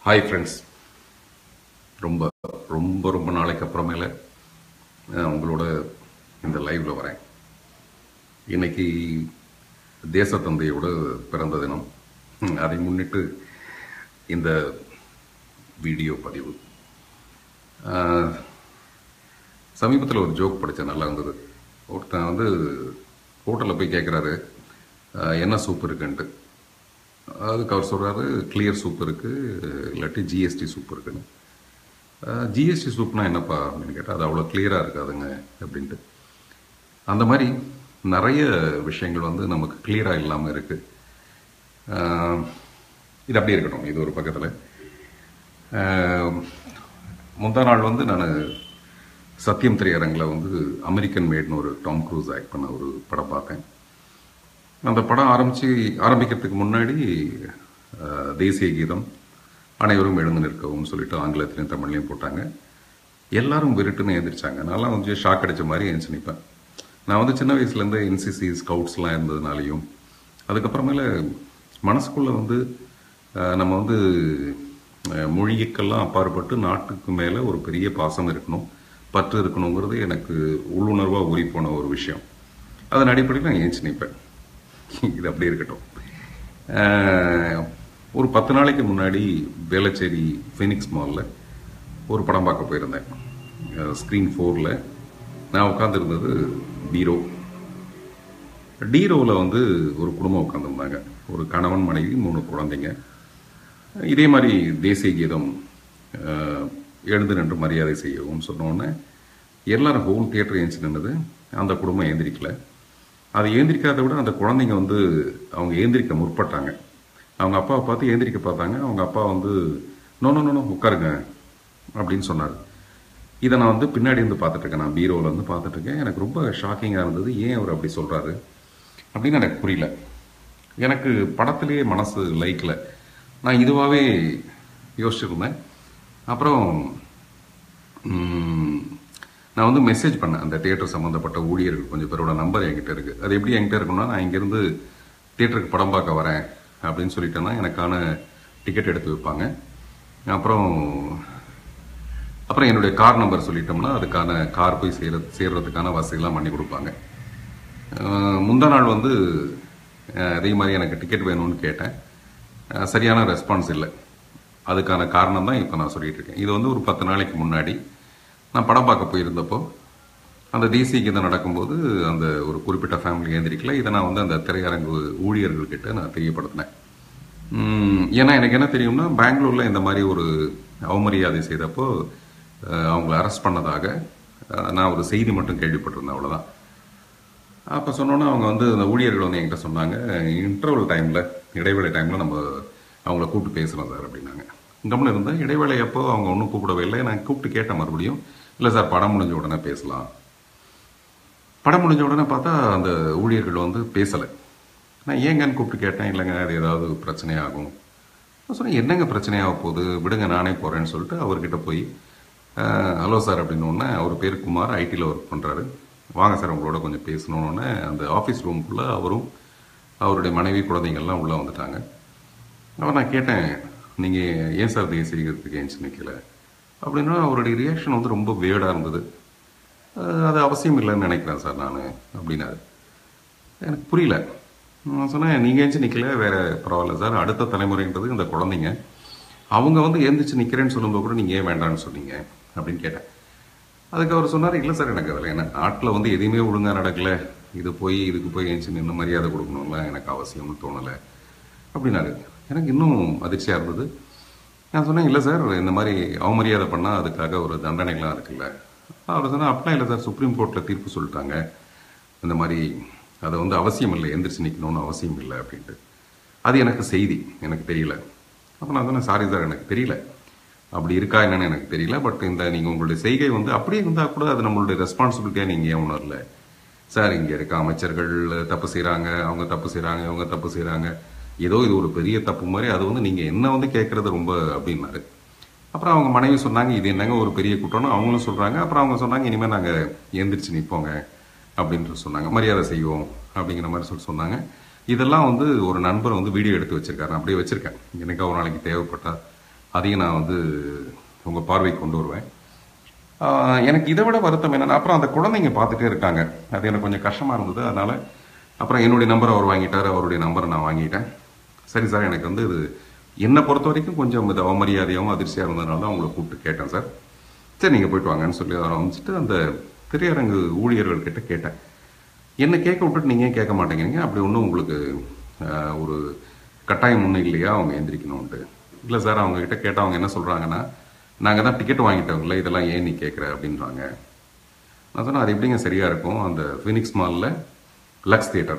Hi friends. ரொம்ப ரொம்ப ரொம்ப நாளைக்கு அப்புறமேல உங்களோட இந்த லைவ்ல வரேன். இன்னைக்கு தேசத்தந்தையோட பிறந்த தினம். அதை முன்னிட்டு இந்த வீடியோ பதிவு. சமீபத்தில் ஒரு ஜோக் படித்தேன், நல்லா இருந்தது. ஒருத்தன் வந்து ஹோட்டலில் போய் கேட்குறாரு, என்ன சூப் இருக்குன்ட்டு. அதுக்கு அவர் சொல்கிறாரு, கிளியர் சூப் இருக்குது, இல்லாட்டி ஜிஎஸ்டி சூப் இருக்குன்னு. ஜிஎஸ்டி சூப்னா என்னப்பா அப்படின்னு கேட்டால், அது அவ்வளோ கிளியராக இருக்காதுங்க அப்படின்ட்டு. அந்த மாதிரி நிறைய விஷயங்கள் வந்து நமக்கு கிளியராக இல்லாமல் இருக்குது. இது அப்படியே இருக்கட்டும், இது ஒரு பக்கத்தில். முந்தா நாள் வந்து நான் சத்தியம் திரையரங்கில் வந்து அமெரிக்கன் மேட்னு ஒரு டாம் க்ரூஸ் ஆக்ட் பண்ண ஒரு படம் பார்த்தேன். அந்த படம் ஆரம்பிக்கிறதுக்கு முன்னாடி தேசிய கீதம் அனைவரும் எழுந்து நிற்கவும் சொல்லிட்டு ஆங்கிலத்திலையும் தமிழ்லையும் போட்டாங்க. எல்லாரும் விருட்டுன்னு எழுந்திரிச்சாங்க. நான்லாம் கொஞ்சம் ஷாக் அடித்த மாதிரி எழுந்துச்சு நிற்பேன். நான் வந்து சின்ன வயசுலேருந்து என்சிசி ஸ்கவுட்ஸ்லாம் இருந்ததுனாலையும், அதுக்கப்புறமேல மனசுக்குள்ளே வந்து நம்ம வந்து மொழிக்கெல்லாம் அப்பாற்பட்டு நாட்டுக்கு மேலே ஒரு பெரிய பாசம் இருக்கணும், பற்று இருக்கணுங்கிறது எனக்கு உள்ளுணர்வாக ஊறி போன ஒரு விஷயம். அதன் அடிப்படையில் நான் எழுந்துச்சு நிற்பேன். இது அப்படி இருக்கட்டும். ஒரு 10 நாளைக்கு முன்னாடி வேளச்சேரி ஃபீனிக்ஸ் மாலில் ஒரு படம் பார்க்க போயிருந்தேன். ஸ்க்ரீன் 4ல் நான் உட்காந்துருந்தது பீரோ. டீரோவில் வந்து ஒரு குடும்பம் உட்காந்துருந்தாங்க. ஒரு கணவன், மனைவி, 3 குழந்தைங்க. இதே மாதிரி தேசிய கீதம் எழுந்து நின்று மரியாதை செய்யவும் சொன்னோன்னே எல்லாரும் ஹோல் தியேட்டர் ஏஞ்சி நின்றது. அந்த குடும்பம் ஏந்திரிக்கல. அது ஏந்திரிக்காத விட அந்த குழந்தைங்க வந்து அவங்க ஏந்திரிக்க முற்பட்டாங்க. அவங்க அப்பாவை பார்த்து ஏந்திரிக்க பார்த்தாங்க. அவங்க அப்பா வந்து நோ நோ நோ உட்காருங்க அப்படின்னு சொன்னார். இதை நான் வந்து பின்னாடி இருந்து பார்த்துட்ருக்கேன். நான் பீரோவில் வந்து பார்த்துட்ருக்கேன். எனக்கு ரொம்ப ஷாக்கிங்காக இருந்தது. ஏன் அவர் அப்படி சொல்கிறாரு அப்படின்னு எனக்கு புரியல. எனக்கு படத்துலேயே மனசு லைக்கில் நான் இதுவாகவே யோசிச்சுருந்தேன். அப்புறம் நான் வந்து மெசேஜ் பண்ணேன். அந்த தியேட்டர் சம்மந்தப்பட்ட ஊழியர்கள் கொஞ்சம் பேரோட நம்பர் என்கிட்ட இருக்குது. அது எப்படி என்கிட்ட இருக்குன்னா, நான் இங்கேருந்து தியேட்டருக்கு படம் பார்க்க வரேன் அப்படின்னு சொல்லிட்டேன்னா எனக்கான டிக்கெட் எடுத்து வைப்பாங்க. அப்புறம் என்னுடைய கார் நம்பர் சொல்லிட்டோம்னா அதுக்கான கார் போய் சேர்றதுக்கான வசதியெல்லாம் பண்ணி கொடுப்பாங்க. முந்தா நாள் வந்து அதே மாதிரி எனக்கு டிக்கெட் வேணும்னு கேட்டேன். சரியான ரெஸ்பான்ஸ் இல்லை. அதுக்கான காரணம் தான் இப்போ நான் சொல்லிட்டு இருக்கேன். இது வந்து ஒரு 10 நாளைக்கு முன்னாடி நான் படம் பார்க்க போயிருந்தப்போ அந்த தேசிய கீதம் நடக்கும்போது அந்த ஒரு குறிப்பிட்ட ஃபேமிலி ஏந்திரிக்கல. இதை நான் வந்து அந்த திரையரங்கு ஊழியர்கள்கிட்ட நான் தெரியப்படுத்தினேன். ஏன்னா எனக்கு என்ன தெரியும்னா, பெங்களூரில் இந்த மாதிரி ஒரு அவமரியாதை செய்தப்போ அவங்கள அரெஸ்ட் பண்ணதாக நான் ஒரு செய்தி மட்டும் கேள்விப்பட்டிருந்தேன், அவ்வளோதான். அப்போ சொன்னோன்னா அவங்க வந்து அந்த ஊழியர்கள் வந்து என்கிட்ட சொன்னாங்க, இன்டர்வல் டைமில், இடைவேளை டைமில் நம்ம அவங்கள கூப்பிட்டு பேசுகிறோம் சார் அப்படின்னாங்க. கம்முன்னு இருந்தேன். இடைவேளை அப்போ அவங்க ஒன்றும் கூப்பிடவே இல்லை. நான் கூப்பிட்டு கேட்டேன் மறுபடியும். இல்லை சார், படம் முடிஞ்ச உடனே பேசலாம். படம் முடிஞ்ச உடனே பார்த்தா அந்த ஊழியர்கள் வந்து பேசலை. நான் ஏங்கன்னு கூப்பிட்டு கேட்டேன். இல்லைங்க, அது ஏதாவது பிரச்சனையாகும். நான் சொன்னேன், என்னங்க பிரச்சனையாக போகுது, விடுங்க நானே போகிறேன்னு சொல்லிட்டு அவர்கிட்ட போய் ஹலோ சார் அப்படின்னோடனே, அவர் பேர் குமார், ஐடியில் ஒர்க் பண்ணுறாரு, வாங்க சார் உங்களோட கொஞ்சம் பேசணுன்னொன்னே அந்த ஆஃபீஸ் ரூமுக்குள்ளே அவரும் அவருடைய மனைவி குழந்தைங்கள்லாம் உள்ளே வந்துட்டாங்க. அவன் நான் கேட்டேன், நீங்கள் ஏன் சார் தேசியத்துக்கு ஏஞ்சி நிற்கல அப்படின்னா அவருடைய ரியாக்ஷன் வந்து ரொம்ப வேர்டாக இருந்தது. அது அவசியம் இல்லைன்னு நினைக்கிறேன் சார் நான் அப்படின்னாரு. எனக்கு புரியல. நான் சொன்னேன், நீங்கள் ஏஞ்சி நிற்கல வேறு பரவாயில்ல சார், அடுத்த தலைமுறைன்றது இந்த குழந்தைங்க, அவங்க வந்து எழுந்திரிச்சு நிற்கிறேன்னு சொல்லும்போது கூட நீங்கள் ஏன் வேண்டான்னு சொன்னீங்க அப்படின்னு கேட்டேன். அதுக்கு அவர் சொன்னார், இல்லை சார் எனக்கு அதில் என்ன, நாட்டில் வந்து எதுவுமே ஒழுங்காக நடக்கலை, இதுக்கு போய் ஏஞ்சி நின்று மரியாதை கொடுக்கணும்ல எனக்கு அவசியம்னு தோணலை அப்படின்னாரு. எனக்கு இன்னும் அதிர்ச்சியாக இருந்தது. நான் சொன்னேன், இல்லை சார், இந்த மாதிரி அவமரியாதை பண்ணால் அதுக்காக ஒரு தண்டனைகள்லாம் இருக்குல்ல. அவர் சொன்னால், அப்படிலாம் இல்லை சார், சுப்ரீம் கோர்ட்டில் தீர்ப்பு சொல்லிட்டாங்க, இந்த மாதிரி அதை வந்து அவசியம் இல்லை, எந்திரிச்சு நிற்கணும்னு அவசியம் இல்லை அப்படின்ட்டு. அது எனக்கு செய்தி, எனக்கு தெரியல. அப்போ நான் சொன்னேன், சாரி சார் எனக்கு தெரியல, அப்படி இருக்கா என்னன்னு எனக்கு தெரியல, பட் இந்த நீங்கள் உங்களுடைய செய்கை வந்து அப்படியே இருந்தால் கூட அது நம்மளுடைய ரெஸ்பான்சிபிலிட்டியாக நீங்கள் ஏன் உணரல சார். இங்கே இருக்க அமைச்சர்கள் தப்பு செய்கிறாங்க, அவங்க தப்பு செய்கிறாங்க, இவங்க தப்பு செய்கிறாங்க, ஏதோ இது ஒரு பெரிய தப்பு மாதிரி, அது வந்து நீங்கள் என்ன வந்து கேட்குறது ரொம்ப அப்படின்னாரு. அப்புறம் அவங்க மனைவி சொன்னாங்க, இது என்னங்க ஒரு பெரிய குற்றம்னு அவங்களும் சொல்கிறாங்க. அப்புறம் அவங்க சொன்னாங்க, இனிமேல் நாங்கள் எந்திரிச்சு நிற்போங்க அப்படின்ட்டு சொன்னாங்க, மரியாதை செய்வோம் அப்படிங்கிற மாதிரி சொன்னாங்க. இதெல்லாம் வந்து ஒரு நண்பர் வந்து வீடியோ எடுத்து வச்சிருக்காரு, நான் அப்படியே வச்சிருக்கேன். எனக்கு ஒரு நாளைக்கு தேவைப்பட்டா அதையும் நான் வந்து உங்கள் பார்வைக்கு கொண்டு வருவேன். எனக்கு இதை விட வருத்தம் என்னன்னா, அப்புறம் அந்த குழந்தைங்க பார்த்துட்டே இருக்காங்க. அது எனக்கு கொஞ்சம் கஷ்டமாக இருந்தது. அதனால அப்புறம் என்னுடைய நம்பர் அவர் வாங்கிட்டார், அவருடைய நம்பரை நான் வாங்கிட்டேன். சரி சார், எனக்கு வந்து இது என்னை பொறுத்த வரைக்கும் கொஞ்சம் இது அவமரியாதையாகவும் அதிர்ச்சியாக இருந்ததுனால தான் உங்களை கூப்பிட்டு கேட்டேன் சார். சரி நீங்கள் போயிட்டு வாங்கன்னு சொல்லி அவரை அமைச்சிட்டு அந்த திரையரங்கு ஊழியர்கள்கிட்ட கேட்டேன். என்ன கேட்க விட்டுட்டு நீங்கள் ஏன் கேட்க மாட்டேங்கிறீங்க? அப்படி ஒன்றும் உங்களுக்கு ஒரு கட்டாயம் ஒன்றும் இல்லையா அவங்க எந்திரிக்கணும்ன்ட்டு? இல்லை சார், அவங்க கிட்ட கேட்டால் அவங்க என்ன சொல்கிறாங்கன்னா, நாங்கள் தான் டிக்கெட் வாங்கிட்டோம்ல, இதெல்லாம் ஏன் நீ கேட்குற அப்படின்றாங்க. நான் சொன்னேன், அது எப்படிங்க சரியாக இருக்கும்? அந்த ஃபீனிக்ஸ் மாலில் லக்ஸ் தியேட்டர்.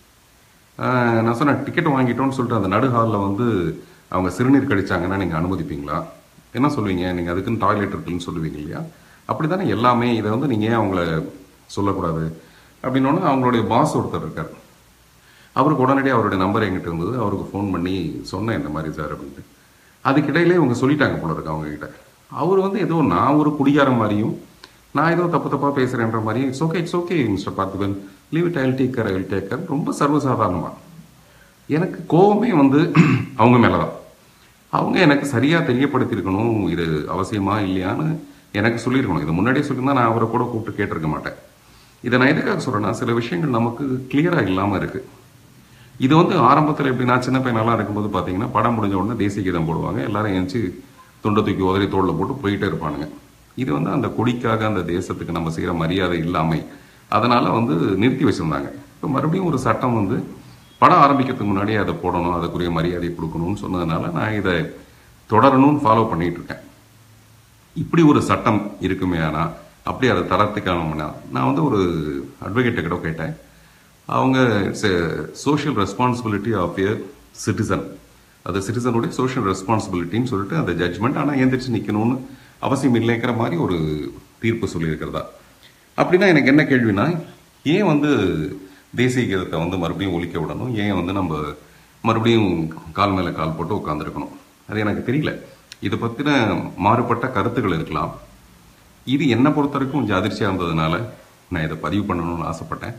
நான் சொன்னேன், டிக்கெட் வாங்கிட்டோன்னு சொல்லிட்டு அந்த நடு ஹாலில் வந்து அவங்க சிறுநீர் கழிச்சாங்கன்னா நீங்கள் அனுமதிப்பீங்களா? என்ன சொல்லுவீங்க? நீங்கள் அதுக்குன்னு டாய்லெட் இருக்குன்னு சொல்லுவீங்க இல்லையா? அப்படி தானே எல்லாமே. இதை வந்து நீங்கள் ஏன் அவங்கள சொல்லக்கூடாது அப்படின்னோடனே அவங்களுடைய பாஸ் ஒருத்தர் இருக்கார். அவருக்கு உடனடியாக அவருடைய நம்பர் எங்கிட்ட இருந்தது. அவருக்கு ஃபோன் பண்ணி சொன்னேன் இந்த மாதிரி சார் அப்படின்ட்டு. அதுக்கிடையிலே இவங்க சொல்லிட்டாங்க போல இருக்கு அவங்க கிட்ட. அவர் வந்து ஏதோ நான் ஒரு குடிகாரம் மாதிரியும், நான் ஏதோ தப்பாக பேசுகிறேன்ற மாதிரியும், it's okay mister Parthiban, leave it, I will take care ரொம்ப சர்வசாதாரணமாக. எனக்கு கோபமே வந்து அவங்க மேலே தான். அவங்க எனக்கு சரியாக தெரியப்படுத்தியிருக்கணும், இது அவசியமா இல்லையான்னு எனக்கு சொல்லியிருக்கணும். இது முன்னாடியே சொல்லியிருந்தா நான் அவரை கூட கூப்பிட்டு கேட்டிருக்க மாட்டேன். இதை நான் எதுக்காக சொல்கிறேன்னா, சில விஷயங்கள் நமக்கு கிளியராக இல்லாமல் இருக்குது. இது வந்து ஆரம்பத்தில் எப்படி, நான் சின்ன பையனெல்லாம் இருக்கும்போது பார்த்தீங்கன்னா, படம் முடிஞ்ச உடனே தேசிய கீதம் போடுவாங்க, எல்லாரும் எழுந்துச்சு துண்டை தூக்கி உதறி தோளில் போட்டு போயிட்டே இருப்பானுங்க. இது வந்து அந்த கொடிக்காக, அந்த தேசத்துக்கு நம்ம செய்கிற மரியாதை இல்லாமை, அதனால் வந்து நிறுத்தி வச்சுருந்தாங்க. இப்போ மறுபடியும் ஒரு சட்டம் வந்து படம் ஆரம்பிக்கிறதுக்கு முன்னாடியே அதை போடணும், அதுக்குரிய மரியாதை கொடுக்கணும்னு சொன்னதுனால நான் இதை தொடரணும்னு ஃபாலோ பண்ணிகிட்டு இருக்கேன். இப்படி ஒரு சட்டம் இருக்குமே, ஆனால் அப்படி அதை தளர்த்திக்கணும்னா, நான் வந்து ஒரு அட்வொகேட்டை கிட்ட கேட்டேன். அவங்க it's a social responsibility of a citizen, அது சிட்டிசனுடைய சோஷியல் ரெஸ்பான்சிபிலிட்டின்னு சொல்லிட்டு அந்த ஜட்ஜ்மெண்ட், ஆனால் எந்திரிச்சு நிற்கணும்னு அவசியம் இல்லைங்கிற மாதிரி ஒரு தீர்ப்பு சொல்லியிருக்கிறதா. அப்படின்னா எனக்கு என்ன கேள்வினா, ஏன் வந்து தேசிய கீதத்தை வந்து மறுபடியும் ஒலிக்க விடணும்? ஏன் வந்து நம்ம மறுபடியும் கால் மேலே கால் போட்டு உட்காந்துருக்கணும்? அது எனக்கு தெரியல. இதை பற்றின மாறுபட்ட கருத்துக்கள் இருக்கலாம். இது என்னை பொறுத்த வரைக்கும் கொஞ்சம் அதிர்ச்சியாக இருந்ததுனால நான் இதை பதிவு பண்ணணும்னு ஆசைப்பட்டேன்.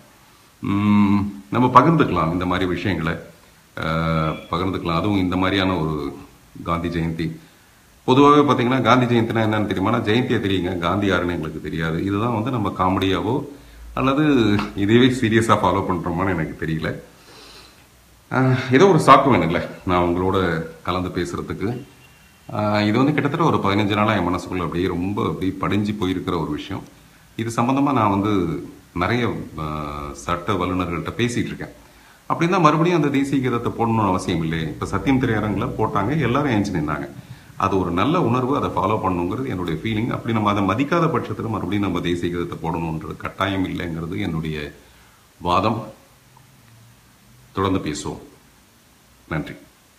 நம்ம பகிர்ந்துக்கலாம், இந்த மாதிரி விஷயங்களை பகிர்ந்துக்கலாம். அதுவும் இந்த மாதிரியான ஒரு காந்தி ஜெயந்தி. பொதுவாகவே பார்த்தீங்கன்னா காந்தி ஜெயந்தினா என்னன்னு தெரியுமா? ஜெயந்தியை தெரியுங்க, காந்தி யாருன்னு எங்களுக்கு தெரியாது. இதுதான் வந்து நம்ம காமெடியாவோ அல்லது இதுவே சீரியஸாக ஃபாலோ பண்ணுறோமான்னு எனக்கு தெரியல. ஏதோ ஒரு சாக்கு வேணுங்களே நான் உங்களோட கலந்து பேசுகிறதுக்கு. இது வந்து கிட்டத்தட்ட ஒரு 15 நாளாக என் மனசுக்குள்ள அப்படியே ரொம்ப அப்படியே படிஞ்சு போயிருக்கிற ஒரு விஷயம். இது சம்பந்தமாக நான் வந்து நிறைய சட்ட வல்லுநர்கள்ட்ட பேசிகிட்டு இருக்கேன். அப்படின்னா மறுபடியும் அந்த தேசிய கீதத்தை போடணும்னு அவசியம் இல்லை. இப்போ சத்தியம் திரையரங்கில் போட்டாங்க, எல்லாரும் ஏஞ்சி நின்னாங்க. அது ஒரு நல்ல உணர்வு, அதை ஃபாலோ பண்ணணுங்கிறது என்னுடைய ஃபீலிங். அப்படி நம்ம அதை மதிக்காத பட்சத்தில் மறுபடியும் நம்ம தேசிய கீதத்தை போடணுன்றது கட்டாயம் இல்லைங்கிறது என்னுடைய வாதம். தொடர்ந்து பேசுவோம். நன்றி.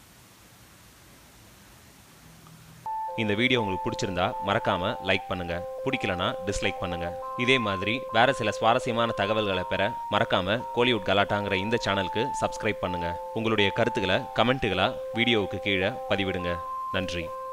இந்த வீடியோ உங்களுக்கு பிடிச்சிருந்தா மறக்காம லைக் பண்ணுங்க, பிடிக்கலனா டிஸ்லைக் பண்ணுங்க. இதே மாதிரி வேற சில சுவாரஸ்யமான தகவல்களை பெற மறக்காம கோலிவுட் கலாட்டாங்கிற இந்த சேனலுக்கு சப்ஸ்கிரைப் பண்ணுங்க. உங்களுடைய கருத்துக்களை கமெண்ட்டுகளா வீடியோவுக்கு கீழே பதிவிடுங்க. நன்றி.